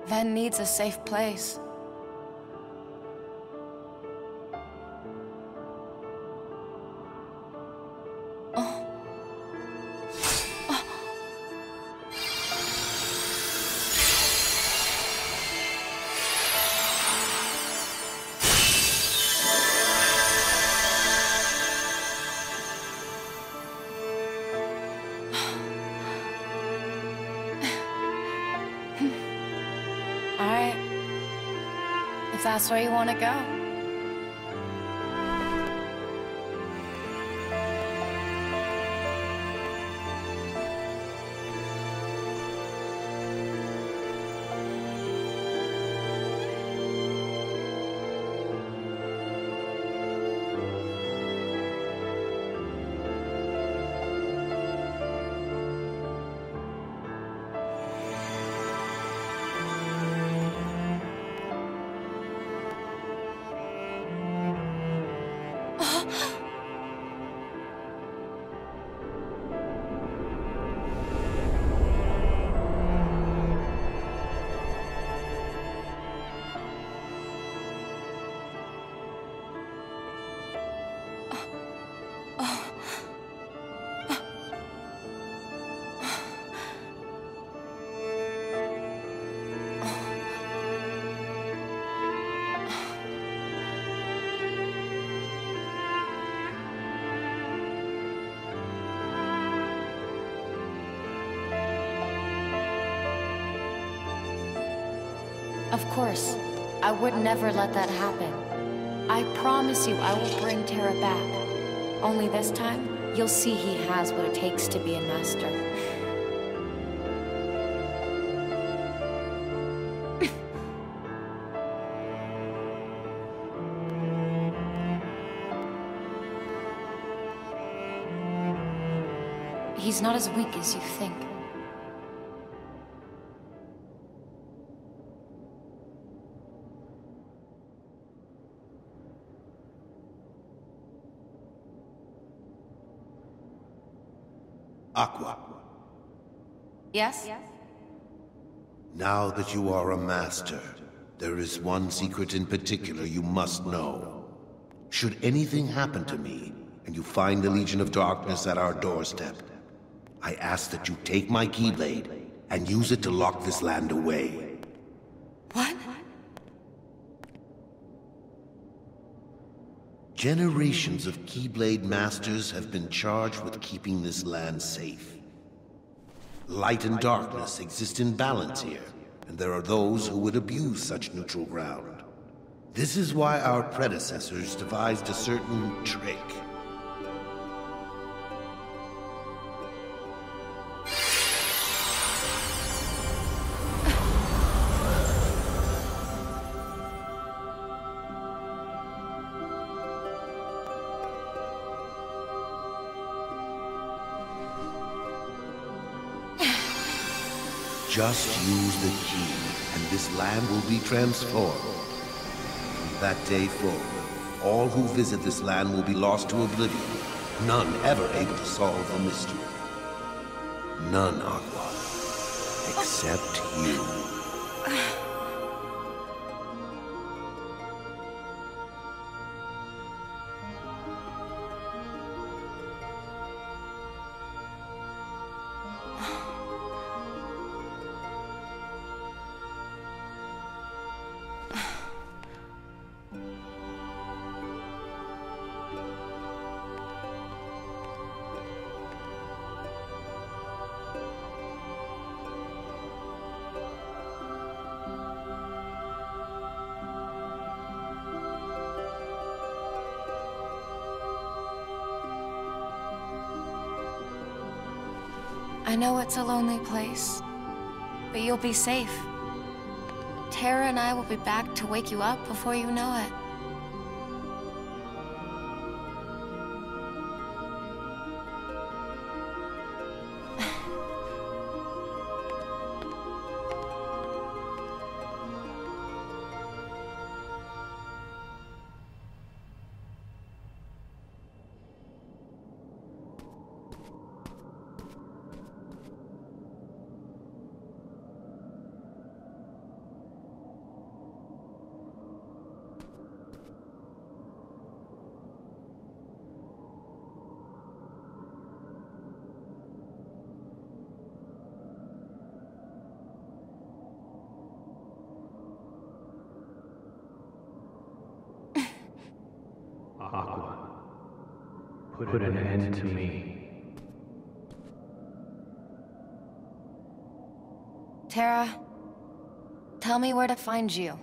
Ven needs a safe place. Alright. If that's where you want to go. Of course, I would never let that happen. I promise you I will bring Terra back. Only this time, you'll see he has what it takes to be a master. He's not as weak as you think. Aqua. Yes? Now that you are a master, there is one secret in particular you must know. Should anything happen to me, and you find the Legion of Darkness at our doorstep, I ask that you take my Keyblade and use it to lock this land away. What? Generations of Keyblade masters have been charged with keeping this land safe. Light and darkness exist in balance here, and there are those who would abuse such neutral ground. This is why our predecessors devised a certain trick. Just use the key, and this land will be transformed. From that day forward, all who visit this land will be lost to oblivion. None ever able to solve the mystery. None, Aqua. Except you. I know it's a lonely place, but you'll be safe. Terra and I will be back to wake you up before you know it. put an end to me. Terra, tell me where to find you.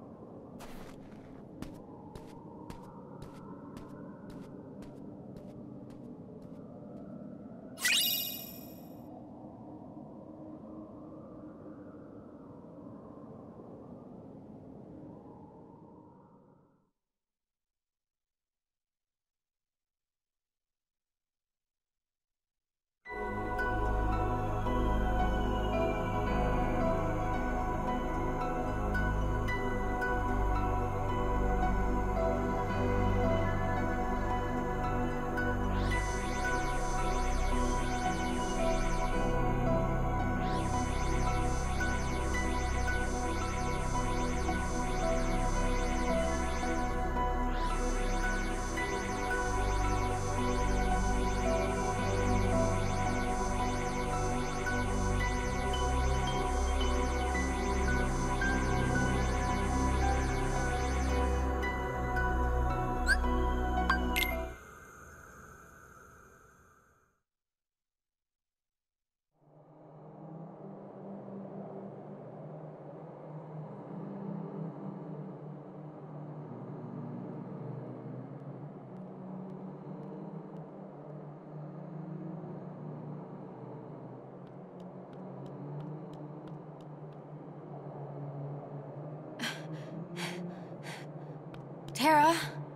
Terra?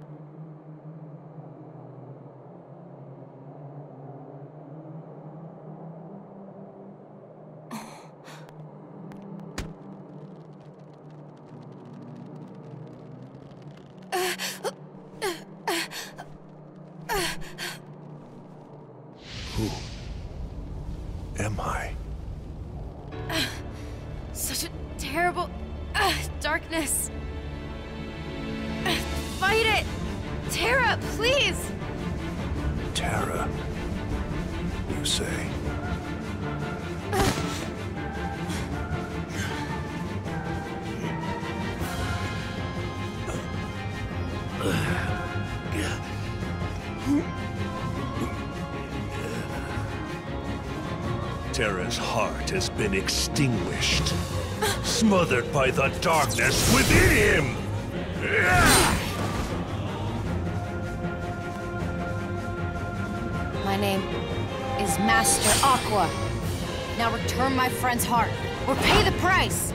Who am I? Such a terrible darkness. Fight it! Terra, please! Terra, you say? Terra's heart has been extinguished, smothered by the darkness within him! My name is Master Aqua. Now return my friend's heart, or pay the price!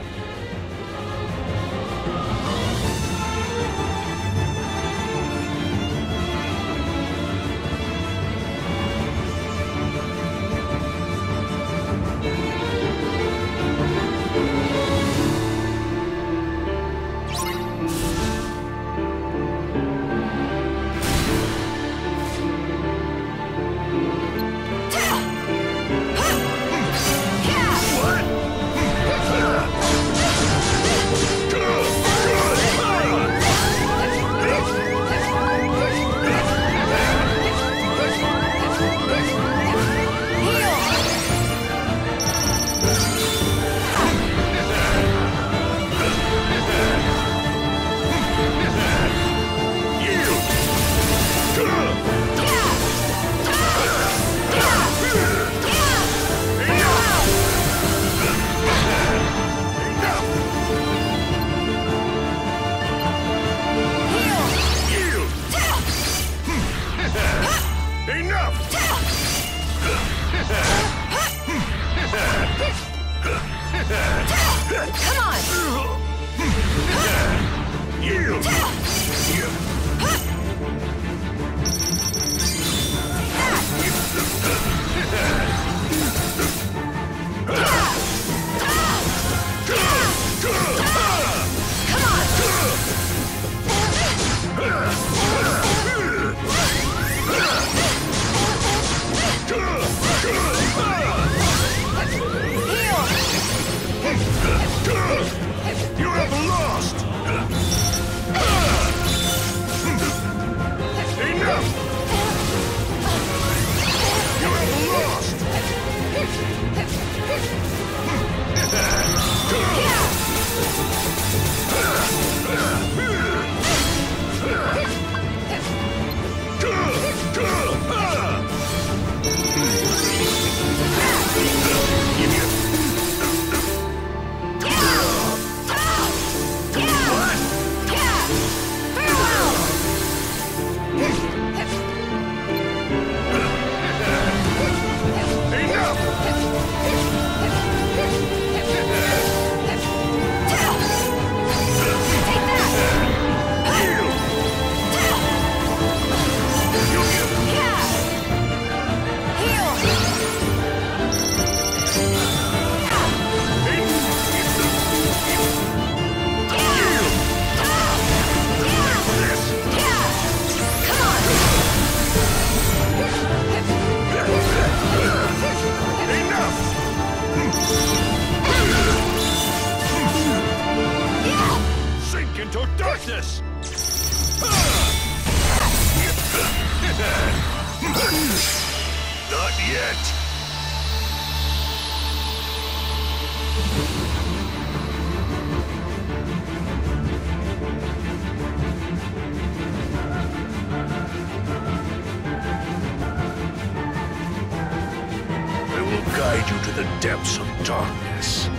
You have lost! Enough! You have lost! darkness! Not yet! I will guide you to the depths of darkness.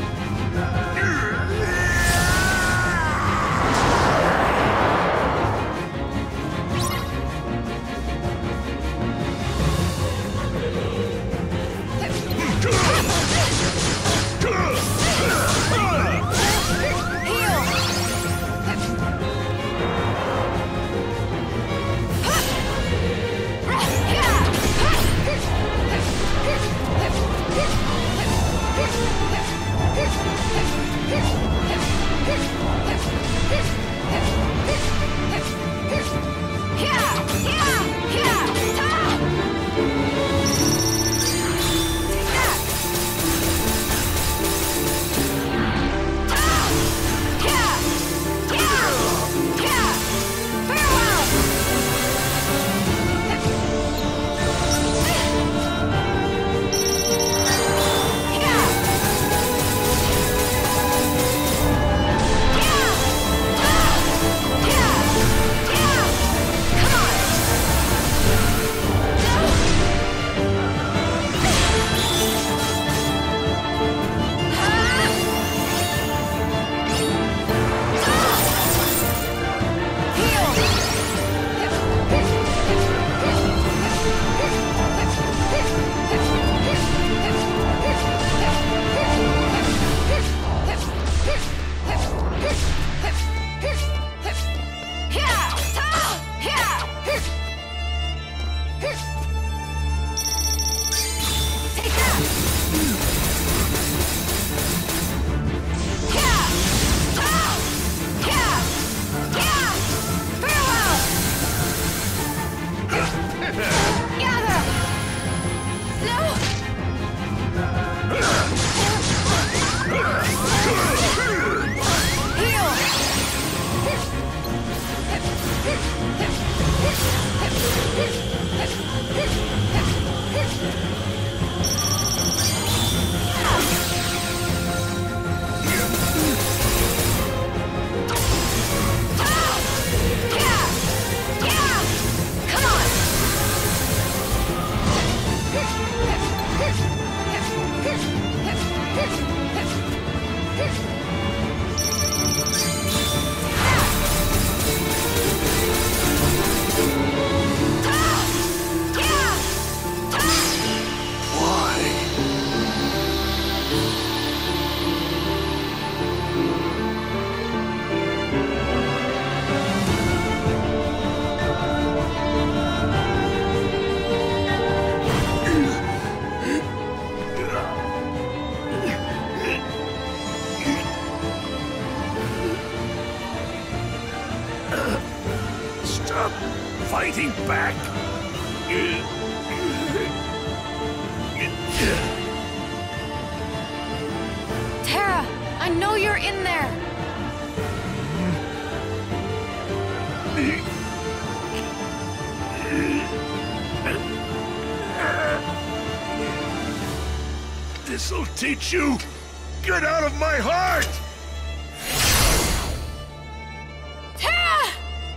Stop fighting back! Terra, I know you're in there! This'll teach you! Get out of my heart! Terra!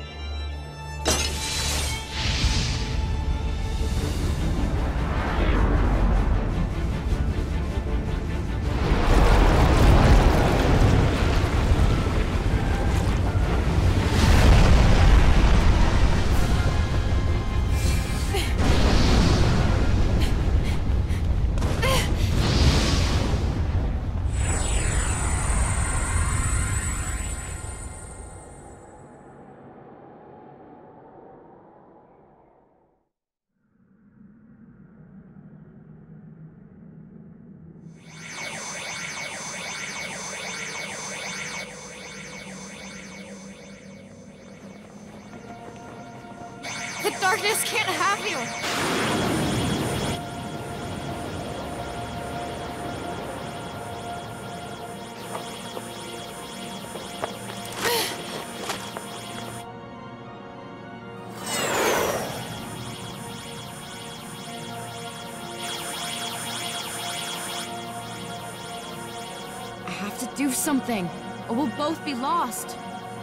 The darkness can't have you! have to do something, or we'll both be lost.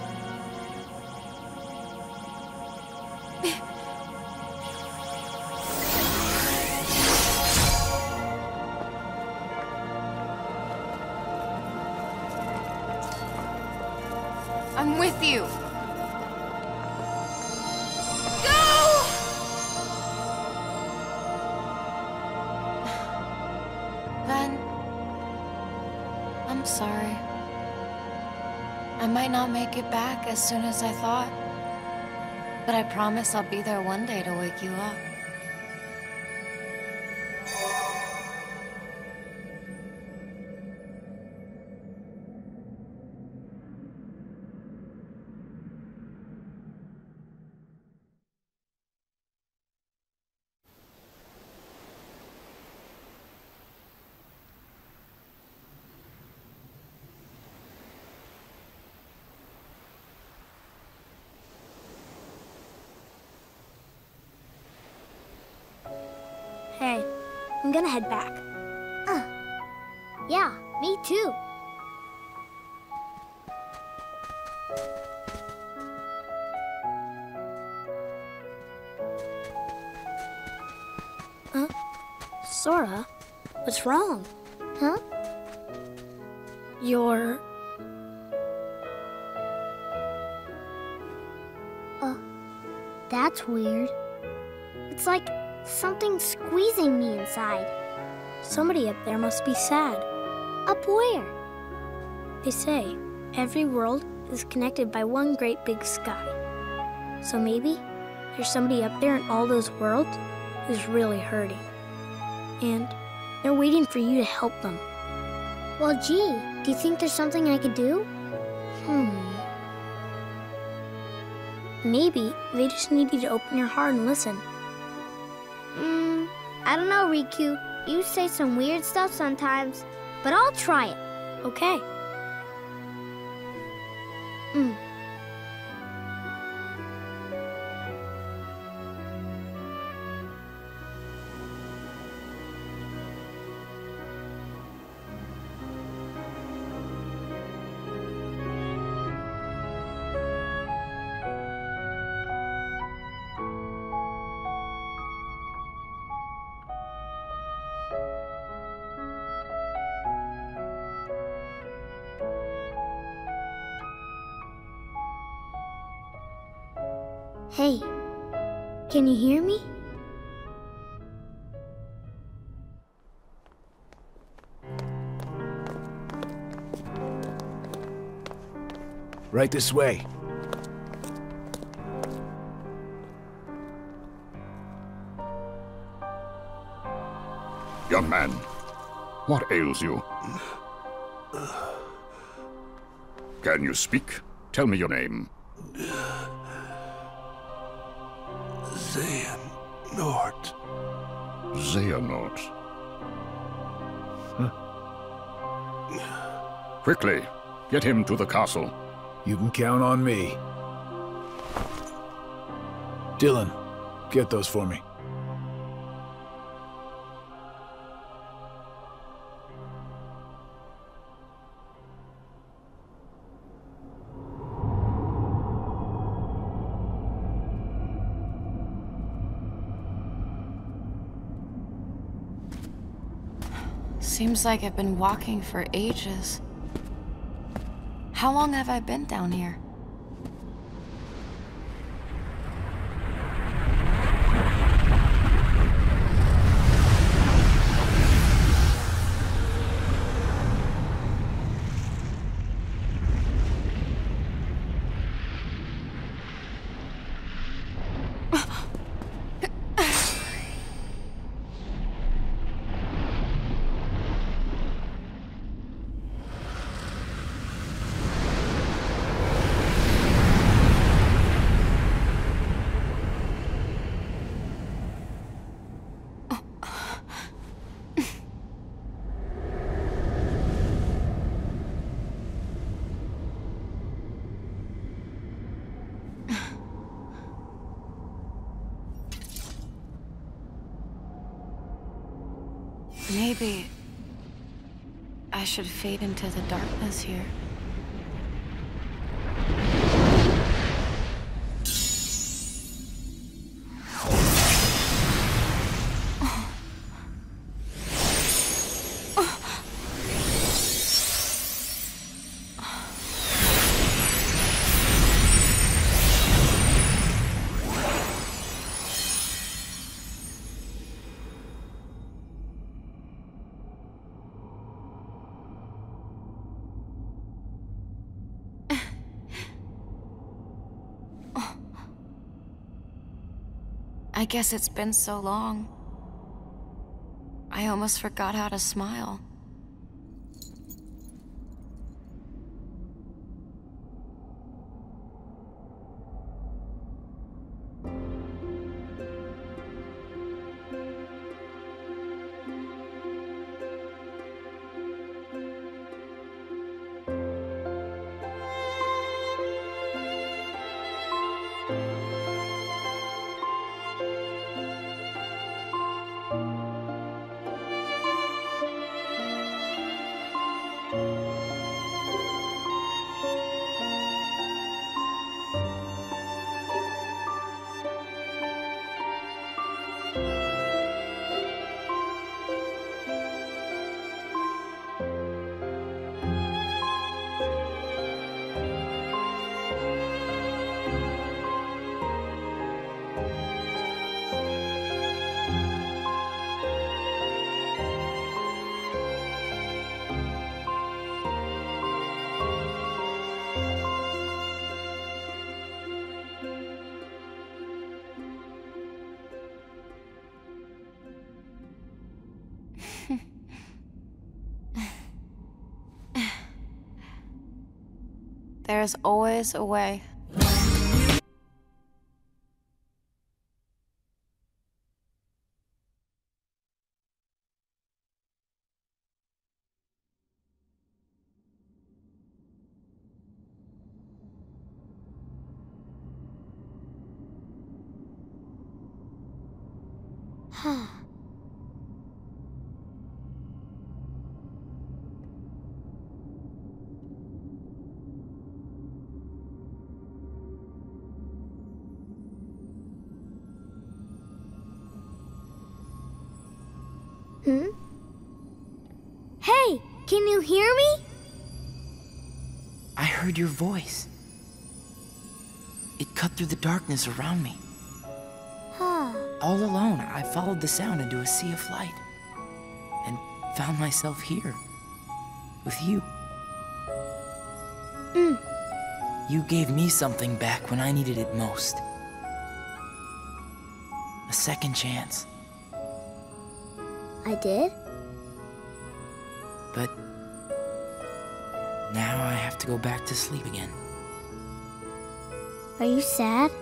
I'm with you. Go! Then, I'm sorry. I might not make it back as soon as I thought, but I promise I'll be there one day to wake you up. Hey, I'm gonna head back. Yeah, me too. Sora, what's wrong? Huh? You're... That's weird. It's like something's squeezing me inside. Somebody up there must be sad. Up where? They say every world is connected by one great big sky. So maybe there's somebody up there in all those worlds who's really hurting. And they're waiting for you to help them. Well, gee, do you think there's something I could do? Maybe they just need you to open your heart and listen. I don't know, Riku. You say some weird stuff sometimes, but I'll try it. Okay. Hey, can you hear me? Right this way. Young man, what ails you? Can you speak? Tell me your name. Xehanort. Xehanort. Quickly, get him to the castle. You can count on me. Dylan, get those for me. Seems like I've been walking for ages. How long have I been down here? I should fade into the darkness here. I guess it's been so long. I almost forgot how to smile. There's always a way. Hey, can you hear me? I heard your voice. It cut through the darkness around me. All alone, I followed the sound into a sea of light and found myself here with you. You gave me something back when I needed it most. A second chance. I did? But now I have to go back to sleep again. Are you sad?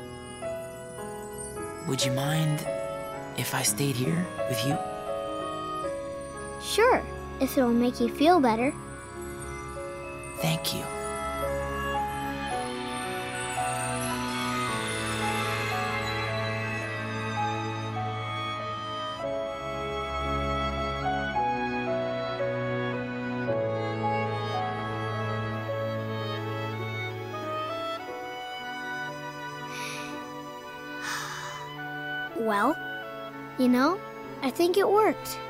Would you mind if I stayed here with you? Sure, if it'll make you feel better. Thank you. Well, you know, I think it worked.